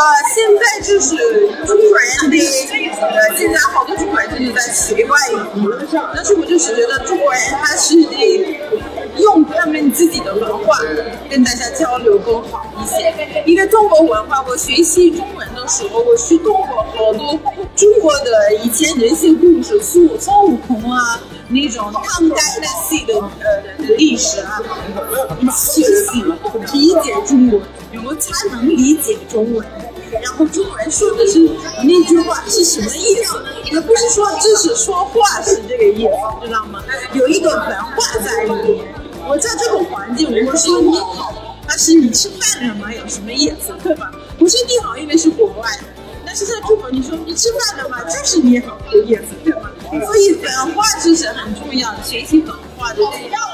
现在就是中国人的，现在好多中国人就是在习惯语，但是我就是觉得中国人他是得用他们自己的文化跟大家交流更好一些。因为中国文化，我学习中文的时候，我去读过好多中国的以前的一些故事，孙悟空啊。那种唐代的戏的历史啊，学习理解中文，我才能理解中文。然后中国人说的是那句话是什么意思，也不是说只是说话是这个意思，知道吗？有一个文化在里面。我在这个环境，我说你好，但是你吃饭了吗？有什么意思，对吧？不是你好，因为是国外的。但是在中国，你说你吃饭了吗？就是你好的意思，对吗？所以文化知识很重要，学习文化的这样。